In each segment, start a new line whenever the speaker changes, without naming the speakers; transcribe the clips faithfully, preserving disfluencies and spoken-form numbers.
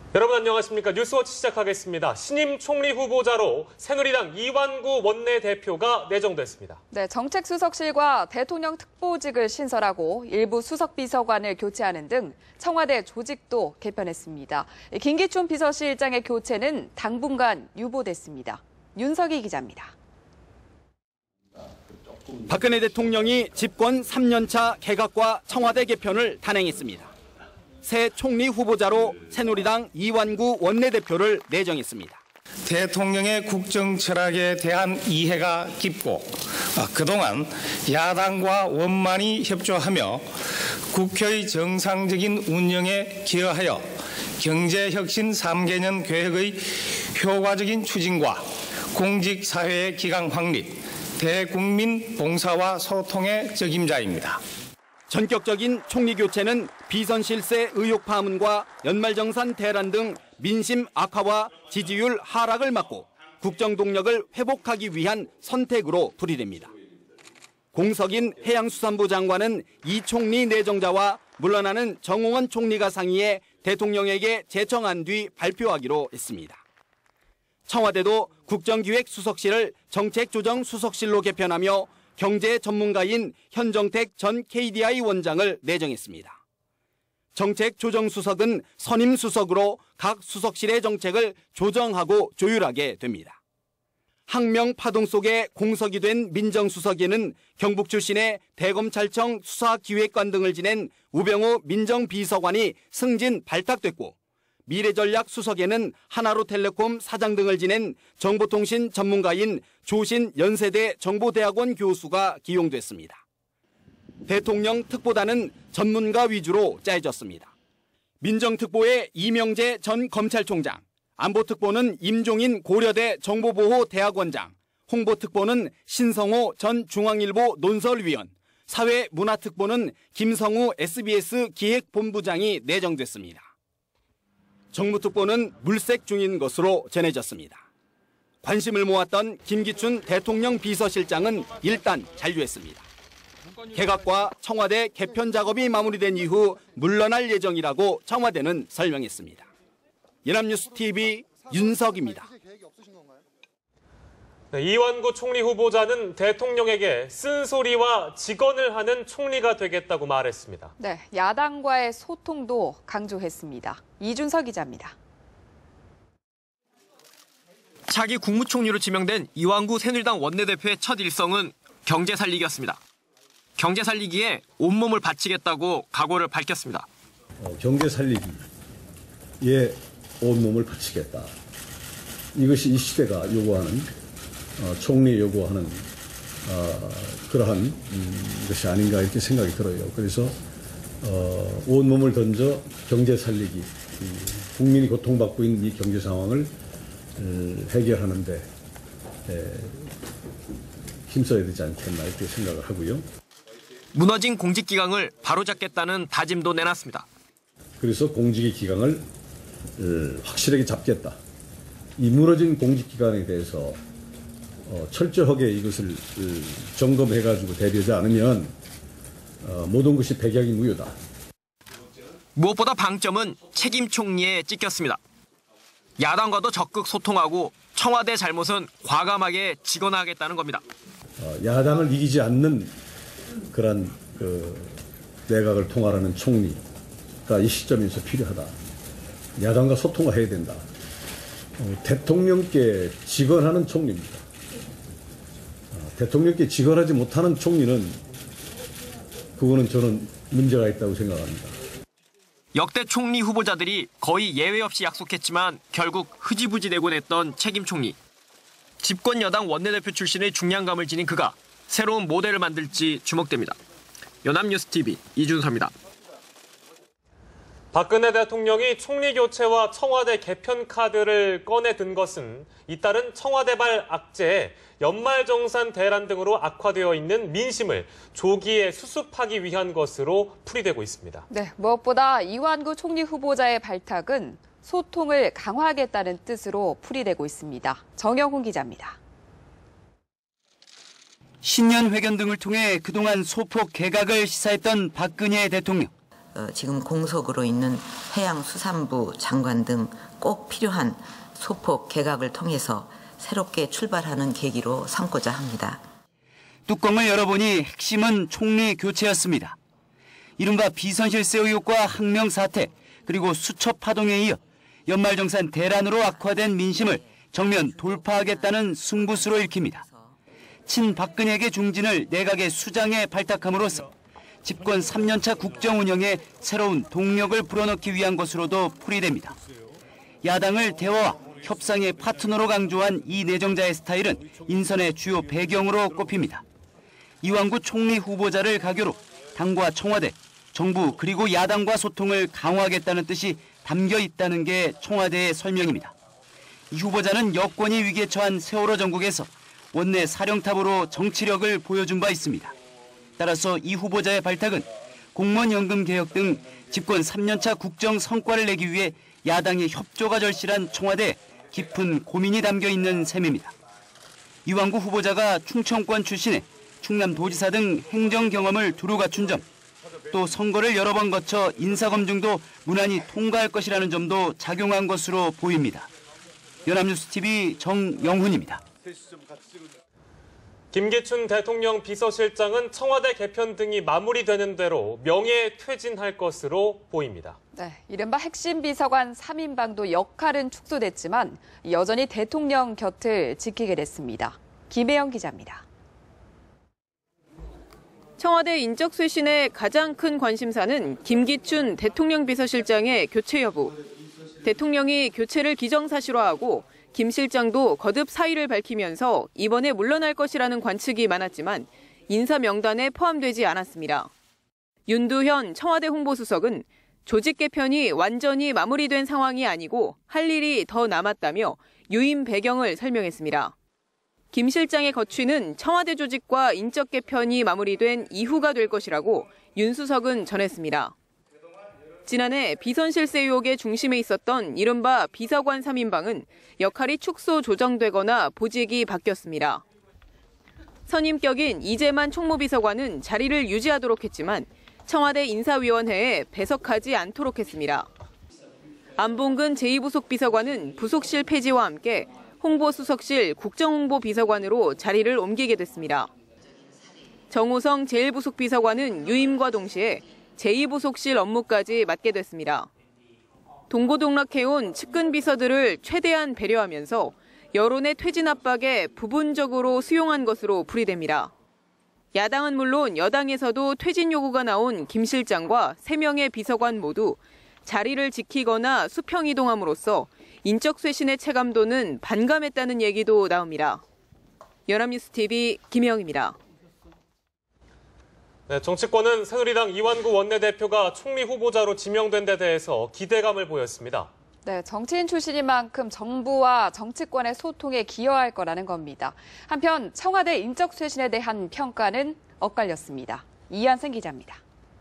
여러분 안녕하십니까. 뉴스워치 시작하겠습니다. 신임 총리 후보자로 새누리당 이완구 원내대표가 내정됐습니다.
네, 정책수석실과 대통령 특보직을 신설하고 일부 수석비서관을 교체하는 등 청와대 조직도 개편했습니다. 김기춘 비서실장의 교체는 당분간 유보됐습니다. 윤석희 기자입니다.
박근혜 대통령이 집권 삼 년 차 개각과 청와대 개편을 단행했습니다. 새 총리 후보자로 새누리당 이완구 원내대표를 내정했습니다.
대통령의 국정 철학에 대한 이해가 깊고 그동안 야당과 원만히 협조하며 국회의 정상적인 운영에 기여하여 경제혁신 삼 개년 계획의 효과적인 추진과 공직사회의 기강 확립, 대국민 봉사와 소통의 적임자입니다.
전격적인 총리 교체는 비선 실세 의혹 파문과 연말정산 대란 등 민심 악화와 지지율 하락을 막고 국정 동력을 회복하기 위한 선택으로 풀이됩니다. 공석인 해양수산부 장관은 이 총리 내정자와 물러나는 정홍원 총리가 상의해 대통령에게 제청한 뒤 발표하기로 했습니다. 청와대도 국정기획수석실을 정책조정수석실로 개편하며 경제 전문가인 현정택 전 케이디아이 원장을 내정했습니다. 정책조정수석은 선임수석으로 각 수석실의 정책을 조정하고 조율하게 됩니다. 항명 파동 속에 공석이 된 민정수석에는 경북 출신의 대검찰청 수사기획관 등을 지낸 우병우 민정비서관이 승진 발탁됐고, 미래전략수석에는 하나로텔레콤 사장 등을 지낸 정보통신 전문가인 조신 연세대 정보대학원 교수가 기용됐습니다. 대통령 특보단은 전문가 위주로 짜여졌습니다. 민정특보에 이명재 전 검찰총장, 안보특보는 임종인 고려대 정보보호대학원장, 홍보특보는 신성호 전 중앙일보 논설위원, 사회문화특보는 김성우 에스비에스 기획본부장이 내정됐습니다. 정무특보는 물색 중인 것으로 전해졌습니다. 관심을 모았던 김기춘 대통령 비서실장은 일단 잔류했습니다. 개각과 청와대 개편 작업이 마무리된 이후 물러날 예정이라고 청와대는 설명했습니다. 연합뉴스티비 윤석입니다.
네, 이완구 총리 후보자는 대통령에게 쓴소리와 직언을 하는 총리가 되겠다고 말했습니다.
네, 야당과의 소통도 강조했습니다. 이준석 기자입니다.
차기 국무총리로 지명된 이완구 새누리당 원내대표의 첫 일성은 경제 살리기였습니다. 경제 살리기에 온몸을 바치겠다고 각오를 밝혔습니다.
어, 경제 살리기에 온몸을 바치겠다. 이것이 이 시대가 요구하는, 어, 총리 요구하는 어, 그러한 음, 것이 아닌가 이렇게 생각이 들어요. 그래서 어, 온몸을 던져 경제 살리기, 국민이 고통받고 있는 이 경제 상황을 음, 해결하는 데 에, 힘써야 되지 않겠나 이렇게 생각을 하고요.
무너진 공직기강을 바로잡겠다는 다짐도 내놨습니다.
그래서 공직의 기강을 어, 확실하게 잡겠다. 이 무너진 공직기관에 대해서 어, 철저하게 이것을 어, 점검해가지고 대비하지 않으면 어, 모든 것이 백약이 무효다.
무엇보다 방점은 책임 총리에 찍혔습니다. 야당과도 적극 소통하고 청와대 잘못은 과감하게 직언하겠다는 겁니다.
어, 야당을 이기지 않는 그런 그 내각을 통할하는 총리가 이 시점에서 필요하다. 야당과 소통을 해야 된다. 어, 대통령께 직언하는 총리입니다. 어, 대통령께 직언하지 못하는 총리는 그거는 저는 문제가 있다고 생각합니다.
역대 총리 후보자들이 거의 예외 없이 약속했지만 결국 흐지부지 내고 냈던 책임 총리. 집권 여당 원내대표 출신의 중량감을 지닌 그가 새로운 모델을 만들지 주목됩니다. 연합뉴스티비 이준서입니다.
박근혜 대통령이 총리 교체와 청와대 개편 카드를 꺼내든 것은 잇따른 청와대발 악재에 연말정산 대란 등으로 악화되어 있는 민심을 조기에 수습하기 위한 것으로 풀이되고 있습니다.
네, 무엇보다 이완구 총리 후보자의 발탁은 소통을 강화하겠다는 뜻으로 풀이되고 있습니다. 정영훈 기자입니다.
신년 회견 등을 통해 그동안 소폭 개각을 시사했던 박근혜 대통령.
지금 공석으로 있는 해양수산부 장관 등 꼭 필요한 소폭 개각을 통해서 새롭게 출발하는 계기로 삼고자 합니다.
뚜껑을 열어보니 핵심은 총리 교체였습니다. 이른바 비선실세 의혹과 항명 사태 그리고 수첩 파동에 이어 연말정산 대란으로 악화된 민심을 정면 돌파하겠다는 승부수로 읽힙니다. 친박근혜계 중진을 내각의 수장에 발탁함으로써 집권 삼 년차 국정 운영에 새로운 동력을 불어넣기 위한 것으로도 풀이됩니다. 야당을 대화와 협상의 파트너로 강조한 이 내정자의 스타일은 인선의 주요 배경으로 꼽힙니다. 이완구 총리 후보자를 가교로 당과 청와대, 정부 그리고 야당과 소통을 강화하겠다는 뜻이 담겨 있다는 게 청와대의 설명입니다. 이 후보자는 여권이 위기에 처한 세월호 전국에서 원내 사령탑으로 정치력을 보여준 바 있습니다. 따라서 이 후보자의 발탁은 공무원 연금 개혁 등 집권 삼 년차 국정 성과를 내기 위해 야당의 협조가 절실한 청와대에 깊은 고민이 담겨 있는 셈입니다. 이완구 후보자가 충청권 출신에 충남도지사 등 행정 경험을 두루 갖춘 점, 또 선거를 여러 번 거쳐 인사검증도 무난히 통과할 것이라는 점도 작용한 것으로 보입니다. 연합뉴스티비 정영훈입니다.
김기춘 대통령 비서실장은 청와대 개편 등이 마무리되는 대로 명예퇴진할 것으로 보입니다.
네, 이른바 핵심 비서관 삼 인방도 역할은 축소됐지만 여전히 대통령 곁을 지키게 됐습니다. 김혜영 기자입니다.
청와대 인적 쇄신의 가장 큰 관심사는 김기춘 대통령 비서실장의 교체 여부. 대통령이 교체를 기정사실화하고 김 실장도 거듭 사의를 밝히면서 이번에 물러날 것이라는 관측이 많았지만 인사 명단에 포함되지 않았습니다. 윤두현 청와대 홍보수석은 조직 개편이 완전히 마무리된 상황이 아니고 할 일이 더 남았다며 유임 배경을 설명했습니다. 김 실장의 거취는 청와대 조직과 인적 개편이 마무리된 이후가 될 것이라고 윤 수석은 전했습니다. 지난해 비선실세 의혹의 중심에 있었던 이른바 비서관 삼 인방은 역할이 축소 조정되거나 보직이 바뀌었습니다. 선임격인 이재만 총무비서관은 자리를 유지하도록 했지만 청와대 인사위원회에 배석하지 않도록 했습니다. 안봉근 제이 부속 비서관은 부속실 폐지와 함께 홍보수석실 국정홍보비서관으로 자리를 옮기게 됐습니다. 정호성 제일 부속 비서관은 유임과 동시에 제이 부속실 업무까지 맡게 됐습니다. 동고동락해온 측근 비서들을 최대한 배려하면서 여론의 퇴진 압박에 부분적으로 수용한 것으로 풀이됩니다. 야당은 물론 여당에서도 퇴진 요구가 나온 김 실장과 세 명의 비서관 모두 자리를 지키거나 수평 이동함으로써 인적 쇄신의 체감도는 반감했다는 얘기도 나옵니다. 연합뉴스티비 김혜영입니다.
네, 정치권은 새누리당 이완구 원내대표가 총리 후보자로 지명된 데 대해서 기대감을 보였습니다.
네, 정치인 출신인 만큼 정부와 정치권의 소통에 기여할 거라는 겁니다. 한편 청와대 인적 쇄신에 대한 평가는 엇갈렸습니다. 이한승 기자입니다.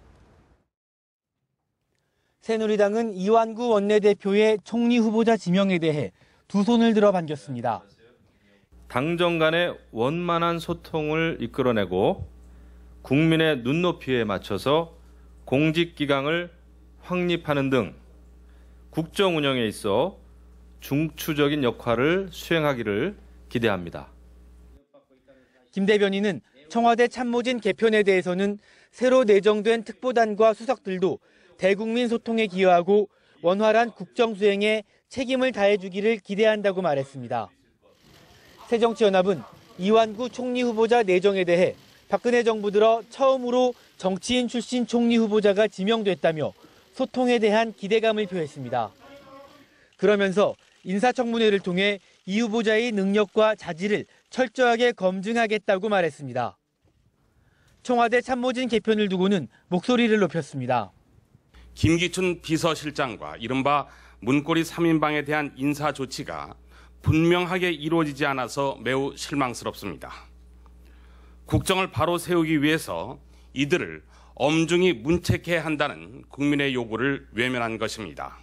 새누리당은 이완구 원내대표의 총리 후보자 지명에 대해 두 손을 들어 반겼습니다.
당정 간의 원만한 소통을 이끌어내고 국민의 눈높이에 맞춰서 공직기강을 확립하는 등 국정 운영에 있어 중추적인 역할을 수행하기를 기대합니다.
김 대변인은 청와대 참모진 개편에 대해서는 새로 내정된 특보단과 수석들도 대국민 소통에 기여하고 원활한 국정 수행에 책임을 다해주기를 기대한다고 말했습니다. 새정치연합은 이완구 총리 후보자 내정에 대해 박근혜 정부 들어 처음으로 정치인 출신 총리 후보자가 지명됐다며 소통에 대한 기대감을 표했습니다. 그러면서 인사청문회를 통해 이 후보자의 능력과 자질을 철저하게 검증하겠다고 말했습니다. 청와대 참모진 개편을 두고는 목소리를 높였습니다.
김기춘 비서실장과 이른바 문고리 삼 인방에 대한 인사 조치가 분명하게 이루어지지 않아서 매우 실망스럽습니다. 국정을 바로 세우기 위해서 이들을 엄중히 문책해야 한다는 국민의 요구를 외면한 것입니다.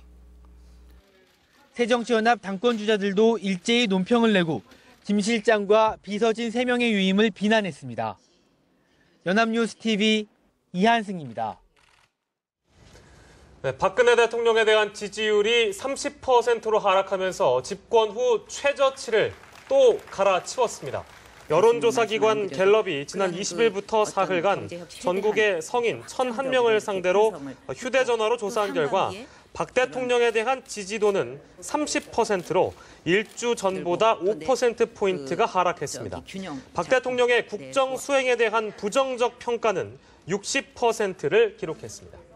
새정치연합 당권주자들도 일제히 논평을 내고 김 실장과 비서진 세 명의 유임을 비난했습니다. 연합뉴스티비 이한승입니다.
네, 박근혜 대통령에 대한 지지율이 삼십 퍼센트로 하락하면서 집권 후 최저치를 또 갈아치웠습니다. 여론조사기관 갤럽이 지난 이십 일부터 사흘간 전국의 성인 천일 명을 상대로 휴대전화로 조사한 결과 박 대통령에 대한 지지도는 삼십 퍼센트로 일주 전보다 오 퍼센트포인트가 하락했습니다. 박 대통령의 국정 수행에 대한 부정적 평가는 육십 퍼센트를 기록했습니다.